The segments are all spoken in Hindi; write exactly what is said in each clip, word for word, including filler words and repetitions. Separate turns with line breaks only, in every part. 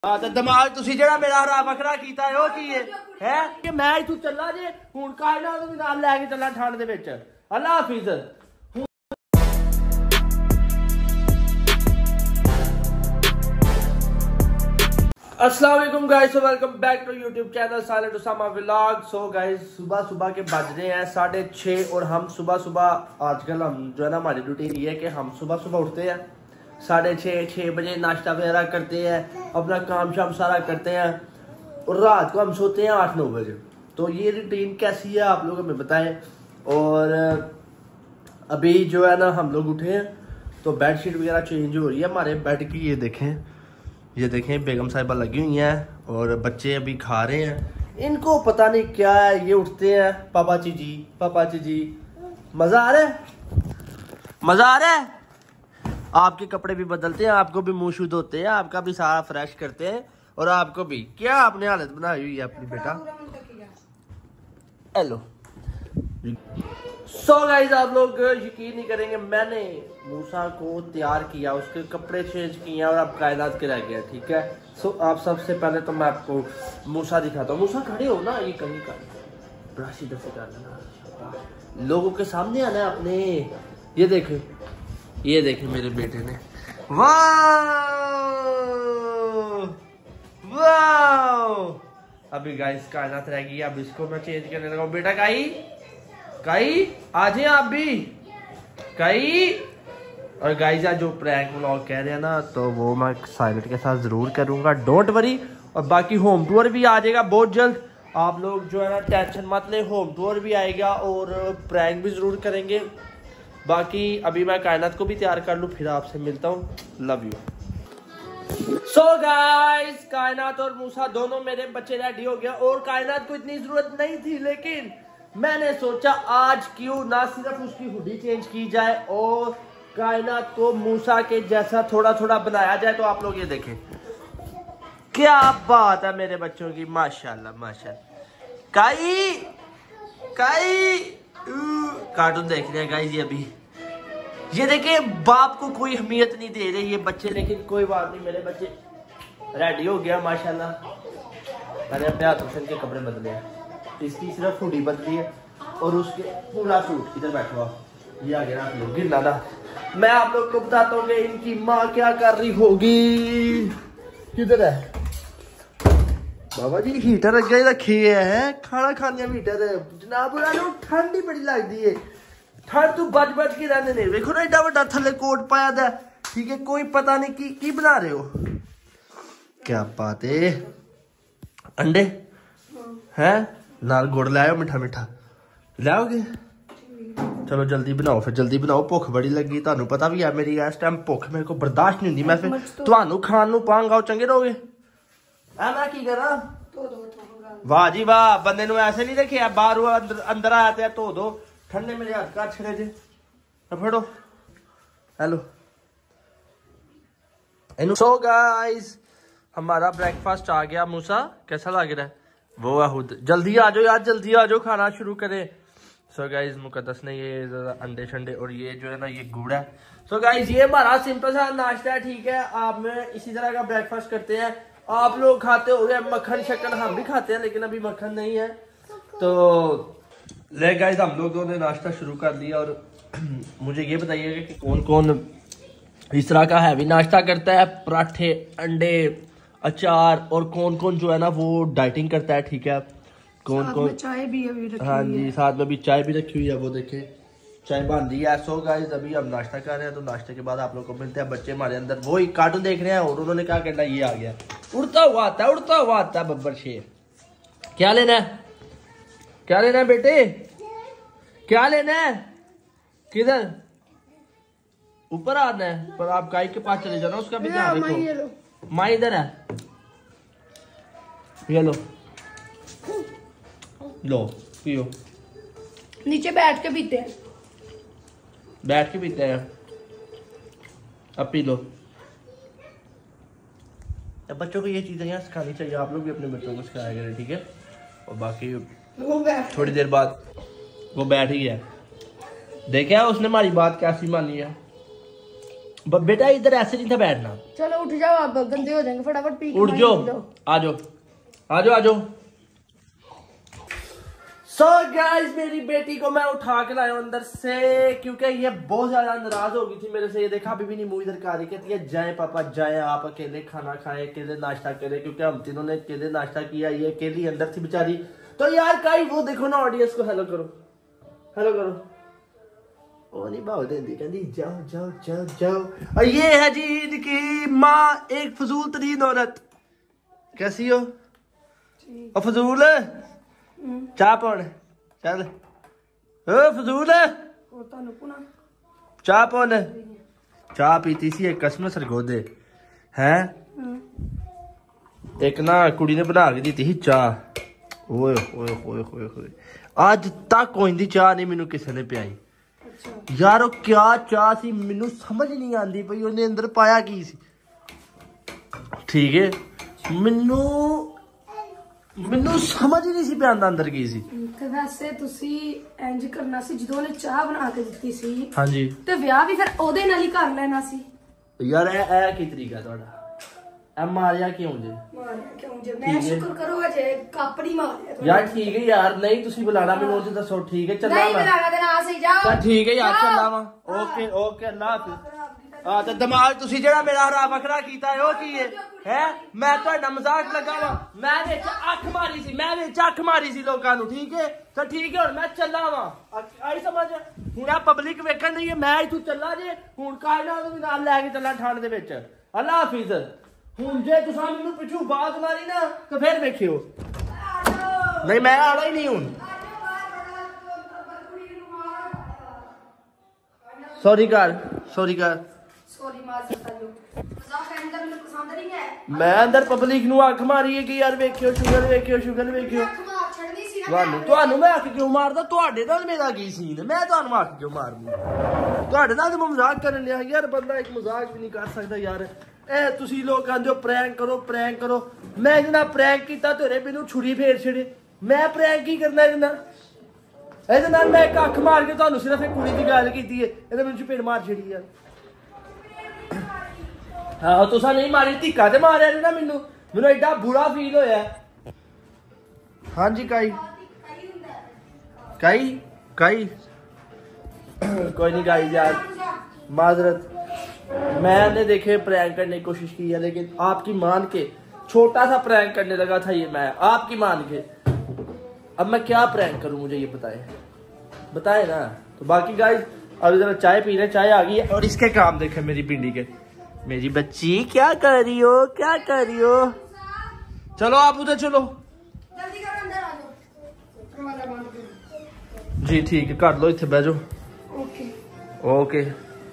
हाँ तो दिमाग तुसी जेड़ा मेरा हरा बकरा कीता है, की है, है? कि मैं इथों चला जे हुण कायनात भी नाल लेके चला ठंड दे विच। अल्लाह हाफिज। अस्सलाम वालेकुम guys, welcome back to YouTube channel silent Usama vlog. So guys सुबह सुबह के बज रहे हैं साढ़े छः और हम सुबह सुबह आजकल हम जो है ना हमारी रूटीन ये है कि हम सुबह सुबह उठते हैं साढ़े छः छः बजे, नाश्ता वगैरह करते हैं, अपना काम शाम सारा करते हैं और रात को हम सोते हैं आठ नौ बजे। तो ये रूटीन कैसी है आप लोग हमें बताएं। और अभी जो है ना हम लोग उठे हैं तो बेड शीट वगैरह चेंज हो रही है हमारे बेड की। ये देखें ये देखें बेगम साहिबा लगी हुई हैं और बच्चे अभी खा रहे हैं। इनको पता नहीं क्या है, ये उठते हैं पापा जी जी पापा जी जी। मज़ा आ रहा है, मज़ा आ रहा है। आपके कपड़े भी बदलते हैं, आपको भी मुंह शुद्ध होते हैं, आपका भी सारा फ्रेश करते हैं और आपको भी। क्या आपने हालत बनाई हुई है अपनी बेटा। हेलो सो गाइस आप लोग यकीन नहीं करेंगे, मैंने मूसा को तैयार किया, उसके कपड़े चेंज किए और अब कायनात के रह गया। ठीक है, सो आप सबसे पहले तो मैं आपको मूसा दिखाता हूँ। मूसा खड़े हो ना, ये कहीं का ब्रश इधर से कर लेना, लोगों के सामने आना है अपने। ये देखे ये देखे मेरे बेटे ने, वाह वाह। अभी गाइस कायनात रह गई, अब इसको मैं चेंज करने लगा हूँ। बेटा काई काई आ जाए आप भी काई। और गाइस आज जो प्रैंक व्लॉग कह रहे हैं ना, तो वो मैं साइलेंट के साथ जरूर करूंगा, डोंट वरी। और बाकी होम टूर भी आ जाएगा बहुत जल्द। आप लोग जो है ना टेंशन मत ले, होम टूर भी आएगा और प्रैंक भी जरूर करेंगे। बाकी अभी मैं कायनात को भी तैयार कर लूँ, फिर आपसे मिलता हूँ। Love you. सो गाइस कायनात और मूसा दोनों मेरे बच्चे रेडी हो गया और कायनात को इतनी जरूरत नहीं थी, लेकिन मैंने सोचा आज क्यों ना सिर्फ उसकी हुडी चेंज की जाए और कायनात को मूसा के जैसा थोड़ा थोड़ा बनाया जाए। तो आप लोग ये देखें, क्या बात है मेरे बच्चों की, माशाल्लाह माशाल्लाह। काई काई कार्टून देख रहे हैं गाइस। ये अभी ये देखिए बाप को कोई अहमियत नहीं दे रहे ये बच्चे, लेकिन कोई बात नहीं, मेरे बच्चे रेडी हो गया माशाल्लाह। मैंने अपने हाथ हुसैन के कपड़े बदले हैं, इसकी सिर्फ हुडी बदली है और उसके पूरा सूट। इधर बैठो आप, ये आ गया ना गिरना ना। मैं आप लोग को बताता हूँ कि इनकी माँ क्या कर रही होगी। किधर है बाबा जी? हीटर अगे रखे है, खाना खाने हीटर जनाब। ठंड ही बड़ी लगती है, ठंड तू बच बच के रहने नहीं। देखो ना एडा बड़ा थले कोट पाया था, ठीक है, कोई पता नहीं की की बना रहे हो। क्या बात है, अंडे हैं नाल गुड़ लाओ, मिठा मिठा लाओगे। चलो जल्दी बनाओ, फिर जल्दी बनाओ, भुख बड़ी लगी। तुहानू पता भी है मेरी इस टाइम भुख मेरे को बर्दाश्त नहीं होती। मैं फिर तुहानू खान नू पांगा चंगे रहोगे। मैं की करा? वाह जी वाह, बंदे नू ऐसे नहीं रखे बाहर अंदर, अंदर आया तो धो दो, ठंडे मेरे हाथ का छड़े जे फड़ो। हेलो सो गाइस हमारा ब्रेकफास्ट आ गया। मूसा कैसा लग रहा है? वो है, जल्दी आ जाओ यार, जल्दी आ जाओ, खाना शुरू करें। सो गाइस मुकद्दस ने ये अंडे शंडे और ये जो है ना ये गुड़ है। सो गाइस ये हमारा सिंपल सा नाश्ता है, ठीक है। आप में इसी तरह का ब्रेकफास्ट करते हैं। आप लोग खाते हो गए मक्खन शक्कर, हम भी खाते हैं लेकिन अभी मक्खन नहीं है। तो ले गाइस हम लोगों ने नाश्ता शुरू कर दिया और मुझे ये बताइएगा कि कौन कौन इस तरह का हैवी नाश्ता करता है, पराठे अंडे अचार, और कौन कौन जो है ना वो डाइटिंग करता है, ठीक है। कौन कौन चाय भी अभी रखी, हाँ जी साथ में भी चाय भी रखी हुई है, वो देखे चाय बन रही है। सो गाइस अभी हम नाश्ता कर रहे हैं, तो नाश्ते के बाद आप लोग को मिलते हैं। बच्चे हमारे अंदर वो ही कार्टून देख रहे हैं और उन्होंने क्या करना, ये आ गया उड़ता हुआ आता है, उड़ता हुआ आता है बब्बर शेर। क्या लेना है, क्या लेना है बेटे, क्या लेना है? किधर ऊपर आना है? पर आप गाय के पास चले जाना, उसका भी ध्यान रखो। माँ इधर है, ये लो लो पियो।
नीचे बैठ के पीते हैं,
बैठ के पीते हैं, अब पी लो। अब बच्चों को ये चीजें यहाँ सिखानी चाहिए, आप लोग भी अपने बच्चों को सिखाया करें, ठीक है। और बाकी थोड़ी देर बाद वो बैठ ही है, देखे उसने हमारी बात कैसी मानी है। बेटा इधर ऐसे नहीं था बैठना।
चलो उठ जाओ, आप गंदे हो जाएंगे, फटाफट पी के
उठ जाओ, आ जाओ आ जाओ आ जाओ। सो गाइस मेरी बेटी को मैं उठा के लाया अंदर से, क्योंकि ये बहुत ज्यादा नाराज हो गई थी मेरे से। ये देखा अभी भी नहीं मुंह इधर कर रही, कहती है जाए पापा जाए, आप अकेले खाना खाएं, अकेले नाश्ता करें, क्योंकि हम तीनों ने अकेले नाश्ता किया, ये अकेली अंदर थी बेचारी। तो यार काई वो देखो ना, ऑडियंस को हेलो करो, हेलो करो। ओ नहीं भाव देंदी, कहती जाओ जाओ जाओ जाओ। और ये है जी इनकी माँ, एक फजूल तरीन औरत। कैसी हो? और फजूल चाह पौन चल, ओ फजूल चाह पौन। चाह पीती सी एक कसम सरगोदे है, एक ना कुड़ी ने बना के दी थी चाह। ओए ओए ओए ओए ओए, आज तक कोई चाह नहीं मैनू किसी ने पियाई। यार क्या चाह सी, मैनू समझ नहीं आती पई उन्हें अंदर पाया की सी। ठीक है, मैनू ਮੈਨੂੰ ਸਮਝ ਨਹੀਂ ਸੀ ਪਿਆਂਦਾ ਅੰਦਰ ਕੀ ਸੀ।
ਤੇ ਵੈਸੇ ਤੁਸੀਂ ਇੰਜ ਕਰਨਾ ਸੀ, ਜਦੋਂ ਉਹਨੇ ਚਾਹ ਬਣਾ ਕੇ ਦਿੱਤੀ ਸੀ
ਹਾਂਜੀ,
ਤੇ ਵਿਆਹ ਵੀ ਫਿਰ ਉਹਦੇ ਨਾਲ ਹੀ ਕਰ ਲੈਣਾ ਸੀ।
ਯਾਰ ਇਹ ਇਹ ਕੀ ਤਰੀਕਾ ਤੁਹਾਡਾ? ਇਹ ਮਾਰਿਆ ਕਿਉਂ ਜੇ?
ਮਾਰਿਆ ਕਿਉਂ ਜੇ? ਮੈਂ ਸ਼ੁਕਰ ਕਰੋ ਅਜੇ ਕੱਪ ਨਹੀਂ ਮਾਰਿਆ ਤੁਹਾਡਾ।
ਯਾਰ ਠੀਕ ਹੈ ਯਾਰ, ਨਹੀਂ ਤੁਸੀਂ ਬੁਲਾਣਾ ਮੈਨੂੰ ਉਹ ਦੱਸੋ। ਠੀਕ ਹੈ ਚੱਲਾਂ
ਨਹੀਂ ਬੁਲਾਣਾ ਤੇ ਨਾ ਸਹੀ ਜਾਓ।
ਤਾਂ ਠੀਕ ਹੈ ਯਾਰ ਚੱਲਾਂ ਵਾ। ਓਕੇ ਓਕੇ ਅੱਲਾ ਹਾਫਿਜ਼। ਆ ਤੇ ਦਿਮਾਗ ਤੁਸੀਂ ਜਿਹੜਾ ਮੇਰਾ ਹਰਾ ਵੱਖਰਾ ਕੀਤਾ ਹੈ ਉਹ ਕੀ ਹੈ? ਹੈ ਮੈਂ ਤੁਹਾਡਾ ਮਜ਼ਾਕ ਲੱਗਾ ਵਾ? ਮੈਂ ਵਿੱਚ ਅੱਖ ਮਾਰੀ ਸੀ, ਮੈਂ ਵਿੱਚ ਅੱਖ ਮਾਰੀ ਸੀ ਲੋਕਾਂ ਨੂੰ। ਠੀਕ ਹੈ ਤਾਂ ਠੀਕ ਹੈ, ਹੁਣ ਮੈਂ ਚੱਲਾਂ ਵਾ। ਆਈ ਸਮਝ? ਹੁਣ ਆ ਪਬਲਿਕ ਵੇਖਣ ਨਹੀਂ ਹੈ, ਮੈਂ ਇੱਥੋਂ ਚੱਲਾਂ ਜੇ ਹੁਣ ਕਾਇਨਾਤ ਨੂੰ ਵੀ ਨਾਲ ਲੈ ਕੇ ਚੱਲਾਂ ਠੰਡ ਦੇ ਵਿੱਚ। ਅੱਲਾ ਹਾਫਿਜ਼। ਹੁਣ ਜੇ ਤੁਸੀਂ ਮੈਨੂੰ ਪਿੱਛੋਂ ਬਾਤ ਮਾਰੀ ਨਾ ਤਾਂ ਫਿਰ ਵੇਖਿਓ। ਨਹੀਂ ਮੈਂ ਆਣਾ ਹੀ ਨਹੀਂ ਹੁਣ। ਸੌਰੀ ਕਰ ਸੌਰੀ ਕਰ
ਸੌਰੀ ਮਾਜ਼ਰਤ ਆ ਜੋ ਮਜ਼ਾਕ ਅੰਦਰ ਮੈਨੂੰ ਪਸੰਦ ਨਹੀਂ ਹੈ।
ਮੈਂ ਅੰਦਰ ਪਬਲਿਕ ਨੂੰ ਅੱਖ ਮਾਰੀ ਹੈ ਕਿ ਯਾਰ ਵੇਖਿਓ ਸ਼ੂਗਰ ਵੇਖਿਓ ਸ਼ੂਗਰ ਵੇਖਿਓ।
ਅੱਖ ਮਾਰ ਛੱਡਦੀ ਸੀ ਨਾ
ਤੁਹਾਨੂੰ ਤੁਹਾਨੂੰ ਮੈਂ ਅੱਖ ਕਿਉਂ ਮਾਰਦਾ? ਤੁਹਾਡੇ ਨਾਲ ਮੇਰਾ ਕੀ ਸੀਨ ਹੈ? ਮੈਂ ਤੁਹਾਨੂੰ ਅੱਖ ਕਿਉਂ ਮਾਰਨੀ? ਤੁਹਾਡੇ ਨਾਲ ਤਾਂ ਮੈਂ ਮਜ਼ਾਕ ਕਰਨ ਲਿਆ ਯਾਰ। ਬੰਦਾ ਇੱਕ ਮਜ਼ਾਕ ਵੀ ਨਹੀਂ ਕਰ ਸਕਦਾ ਯਾਰ। ਇਹ ਤੁਸੀਂ ਲੋਕ ਕਹਿੰਦੇ ਹੋ ਪ੍ਰੈਂਕ ਕਰੋ ਪ੍ਰੈਂਕ ਕਰੋ। ਮੈਂ ਇਹਦੇ ਨਾਲ ਪ੍ਰੈਂਕ ਕੀਤਾ ਤੇਰੇ ਮੈਨੂੰ ਛੁਰੀ ਫੇਰ ਛੜੇ। ਮੈਂ ਪ੍ਰੈਂਕ ਕੀ ਕਰਨਾ ਇਹਦੇ ਨਾਲ? ਇਹਦੇ ਨਾਲ ਮੈਂ ਇੱਕ ਅੱਖ ਮਾਰ ਕੇ ਤੁਹਾਨੂੰ ਸਿਰਫ ਇੱਕ ਕੁੜੀ ਦੀ ਗੱਲ ਕੀਤੀ ਹੈ, ਇਹਦੇ ਮੈਨੂੰ ਚਪੇੜ ਮਾਰ ਛੜੀ ਯਾਰ। ਹਾਂ ਤੁਸੀਂ ਨਹੀਂ ਮਾਰੀ, ਧਿੱਕਾ ਤੇ ਮਾਰਿਆ ਨਾ ਮੈਨੂੰ। ਮੈਨੂੰ ਐਡਾ ਬੁਰਾ ਫੀਲ ਹੋਇਆ। ਹਾਂਜੀ ਕਾਈ ਕਾਈ ਕਾਈ कोई नहीं गाइस यार माजरत। मैंने देखे प्रैंक करने की कोशिश की है, लेकिन आपकी मान के छोटा सा प्रैंक करने लगा था ये मैं, आपकी मान के। अब मैं क्या प्रैंक करूं मुझे ये बताए बताए ना। तो बाकी गाइस अब जरा चाय पी रहे, चाय आ गई है। और इसके काम देखे मेरी भिंडी के। मेरी बच्ची क्या कर रही हो क्या कर रही हो? चलो आप उधर चलो
जल्दी करो, अंदर आ जाओ। दरवाजा बंद करो।
जी ठीक है, कर लो इतने बह जाओ।
Okay
okay.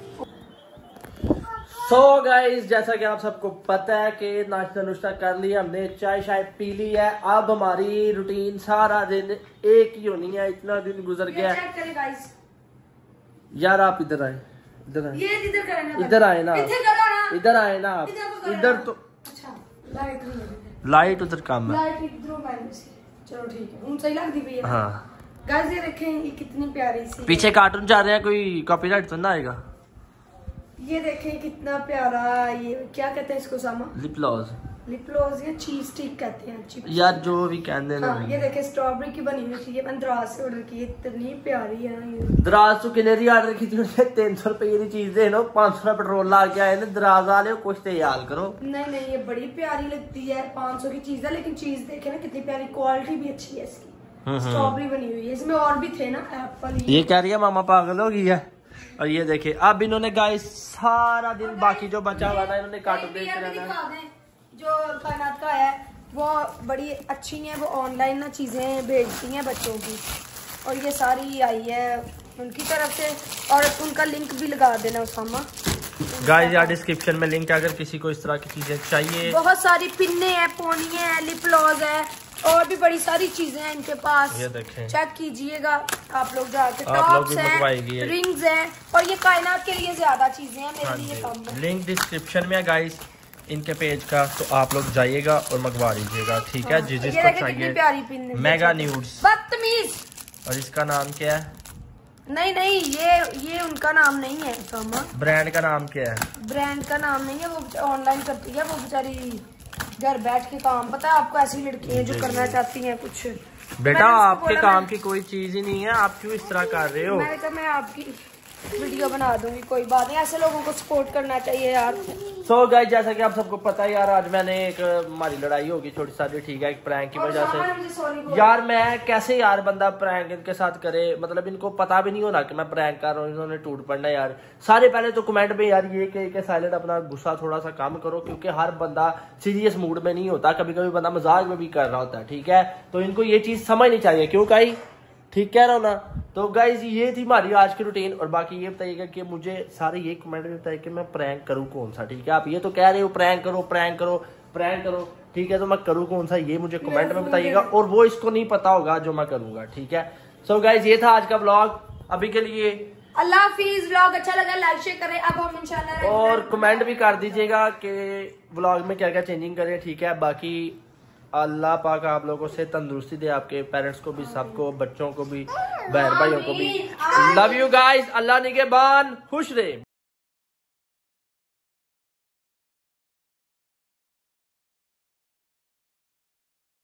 सो गाइस जैसा कि आप सबको पता है कि नाश्ता नुश्ता कर लिया हमने, चाय शाय पी ली है। अब हमारी रूटीन सारा दिन एक ही होनी है। इतना दिन गुजर गया
चेक करें गाइस।
यार आप इधर आए, इधर आए,
ये इधर करना,
इधर आए ना,
इधर करो ना,
इधर आए ना आप। इधर तो
अच्छा लाइट नहीं है,
लाइट उधर कम है।
लाइट इधरों माइनस से। चलो ठीक है, उन सही लगती भैया।
हाँ
गाइस ये देखें, ये कितनी प्यारी सी।
पीछे कार्टून जा रहे हैं, कोई कॉपीराइट तो ना आएगा?
ये देखें कितना प्यारा। ये क्या कहते हैं इसको सामा?
लिप लॉज,
लिप लॉज या चीज स्टिक कहते हैं। चिप
यार जो भी कहते हैं ना।
हाँ, ये देखें स्ट्रॉबेरी की बनी हुई थी, ये मैंने दराज से ऑर्डर की। इतनी प्यारी है ना ये।
दराज तो किले दी ऑर्डर की थी, तीन सौ रुपये की चीज देनो, पांच सौ पेट्रोल ला के आए ने। दराज वाले कुछ तो याद करो।
नहीं नहीं ये बड़ी प्यारी लगती है, पाँच सौ की चीज है, लेकिन चीज देखे ना कितनी प्यारी, क्वालिटी भी अच्छी है इसकी। स्ट्रॉबेरी बनी हुई है, इसमें और भी थे ना एप्पल।
ये कह रही है मामा पागल हो गई है। और ये देखे अब इन्होंने गाइस सारा दिन बाकी जो बचा हुआ था इन्होंने कार्टून देखते रहना।
जो कायनात का है वो बड़ी अच्छी है, वो ऑनलाइन ना चीजें भेजती हैं बच्चों की, और ये सारी आई है उनकी तरफ से। और उनका लिंक भी लगा देना उसामा
गाइस यार डिस्क्रिप्शन में लिंक है, अगर किसी को इस तरह की चीजें चाहिए।
बहुत सारी पिन्ने हैं, पोनिये हैं, लिप लॉज है, और भी बड़ी सारी चीजें हैं इनके पास।
ये देखें,
चेक कीजिएगा आप लोग जाके।
आप लोग
टॉप्स
भी मंगवाएगी
हैं,
ये।
रिंग्स हैं, और ये कायनात के लिए ज्यादा चीजें हैं, मेरे
हाँ
लिए कम है।
लिंक डिस्क्रिप्शन में है गाइस इनके पेज का, तो आप लोग जाइएगा और मंगवा लीजिएगा। ठीक है, जिस जिसको चाहिए।
प्यारी पिन
मेगा न्यूड्स,
बदतमीज।
और इसका नाम क्या है?
नहीं नहीं, ये ये उनका नाम नहीं है कामा।
ब्रांड का नाम क्या है?
ब्रांड का नाम नहीं है, वो ऑनलाइन करती है, वो बेचारी घर बैठ के काम। पता है आपको, ऐसी लड़की हैं जो करना चाहती हैं कुछ।
बेटा आपके काम की कोई चीज ही नहीं है, आप क्यों इस तरह कर रहे हो?
मैंने कहा मैं आपकी वीडियो बना दूंगी, कोई बात नहीं, ऐसे लोगों को सपोर्ट करना चाहिए यार।
सो so गाइस, जैसा कि आप सबको पता है यार, आज मैंने एक हमारी लड़ाई होगी छोटी सी, ठीक है, एक प्रैंक की वजह से। यार मैं कैसे यार बंदा प्रैंक इनके साथ करे, मतलब इनको पता भी नहीं होना कि मैं प्रैंक कर रहा हूँ, इन्होंने टूट पड़ना यार। सारे पहले तो कमेंट में यार ये कह के साइलेंट अपना गुस्सा थोड़ा सा कम करो, क्योंकि हर बंदा सीरियस मूड में नहीं होता, कभी कभी बंदा मजाक में भी कर रहा होता है, ठीक है। तो इनको ये चीज समझनी चाहिए, क्यों काई? ठीक कह रहा हूँ ना? तो गाइज ये थी हमारी आज की रूटीन। और बाकी ये बताइएगा कि मुझे सारे ये कमेंट में बताइए कि मैं प्रैंक करूँ कौन सा, ठीक है। आप ये तो कह रहे हो प्रैंक करो प्रैंक करो प्रैंक करो, ठीक है, तो मैं करूँ कौन सा ये मुझे कमेंट में बताइएगा। और वो इसको नहीं पता होगा जो मैं करूंगा, ठीक है। सो गाइज ये था आज का ब्लॉग, अभी के लिए
अल्लाह हाफिज। ब्लॉग अच्छा लगा लाइक शेयर करें, अब हम इंशाल्लाह
और कमेंट भी कर दीजिएगा कि ब्लॉग में क्या क्या चेंजिंग करें, ठीक है। बाकी अल्लाह पाक आप लोगों से तंदुरुस्ती दे, आपके पेरेंट्स को भी, सबको, बच्चों को भी, बहन भाइयों को भी। लव यू गाइस, अल्लाह निगहबान, खुश रहे।